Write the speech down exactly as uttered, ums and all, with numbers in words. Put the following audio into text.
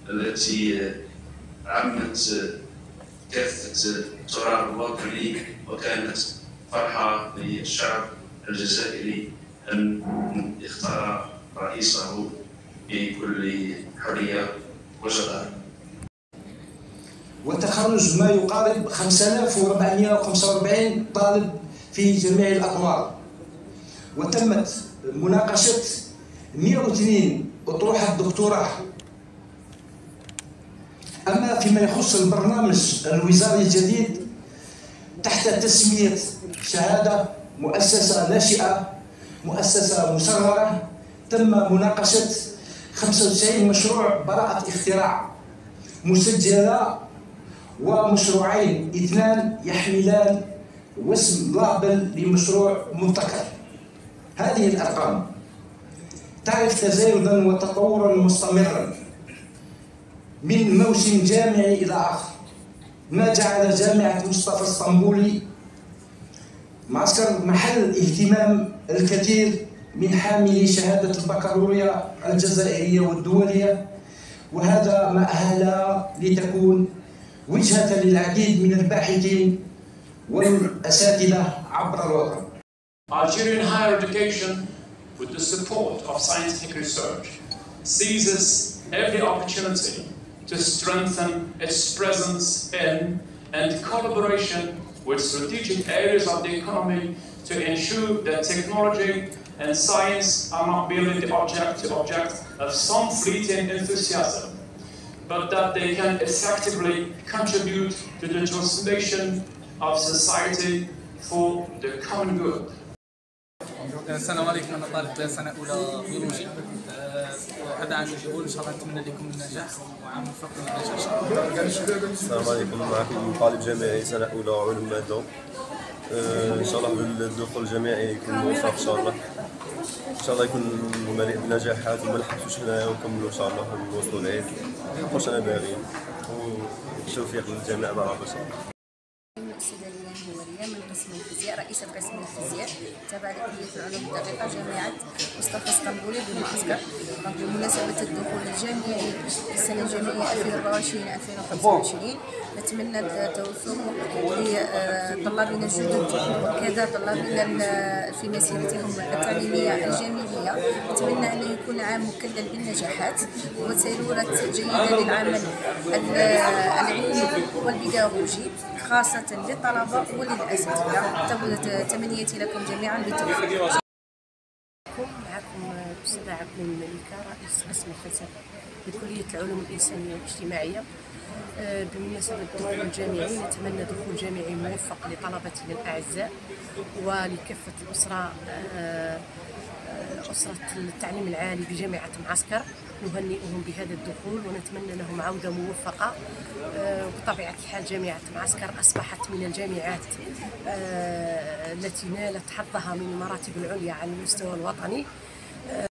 التي عمت كافة التراب الوطني، وكانت فرحة للشعب الجزائري أن اختار رئيسه بكل حرية وجدارة. وتخرج ما يقارب خمسة آلاف وأربعمائة وخمسة وأربعين طالب في جميع الأقمار، وتمت مناقشة مئة واثنين أطروحة دكتوراه. أما فيما يخص البرنامج الوزاري الجديد تحت تسمية شهادة مؤسسة ناشئة مؤسسة مسررة، تم مناقشة خمسة وتسعين مشروع براءة اختراع مسجلة، ومشروعين اثنان يحملان واسم لابل لمشروع مبتكر. هذه الأرقام تعرف تزايدا وتطورا مستمرا من موسم جامعي إلى آخر، ما جعل جامعة مصطفى اسطنبولي معسكر محل اهتمام الكثير من حاملي شهادة البكالوريا الجزائرية والدولية، وهذا ما أهلها لتكون وجهة للعديد من الباحثين والأساتذة عبر الوطن. Algerian higher education, with the support of scientific research, seizes every opportunity to strengthen its presence in and collaboration with strategic areas of the economy to ensure that technology and science are not merely the object to object of some fleeting enthusiasm, but that they can effectively contribute to the transformation of society for the common good. السلام عليكم. انا طالب سنه اولى بيولوجي. هذا عام الاول ان شاء الله نتمنى لكم النجاح وعام موفق للنجاح ان شاء الله. السلام عليكم، معكم طالب جامعي سنه اولى علوم ماده. ان شاء الله بالدخول الجامعي يكون موفق ان شاء الله. ان شاء الله يكون مليء بنجاحات وما نحبسوش هنايا ونكملوا ان شاء الله ونوصلوا العيد وانا باغيين، والتوفيق للجميع مع ربي ان شاء الله. السيدة ليلى الهوارية من قسم الفيزياء، رئيسة قسم الفيزياء تابعة لكلية العلوم الدقيقة جامعة مصطفى اسطنبولي بالمعسكر. بمناسبة الدخول الجامعي في السنة الجامعية ألفين وأربعة وعشرين ألفين وخمسة وعشرين، نتمنى التوفيق لطلابنا الجدد وكذا طلابنا في مسيرتهم التعليمية الجامعية. نتمنى أن يكون عام مكلل بالنجاحات وسيرورة جيدة للعمل العلمي والبيداغوجي خاصة للطلبة وللأساتذة. تمنياتي لكم جميعا بالتوفيق. معكم الأستاذة عبد الملكة، رئيس قسم الفلسفة بكلية العلوم الإنسانية والاجتماعية. بمناسبة الدخول الجامعي نتمنى دخول جامعي موفق لطلبتنا الأعزاء ولكافة الأسرة أسرة التعليم العالي بجامعة معسكر. نهنئهم بهذا الدخول ونتمنى لهم عودة موفقة. بطبيعة الحال جامعة معسكر أصبحت من الجامعات التي نالت حظها من المراتب العليا على المستوى الوطني.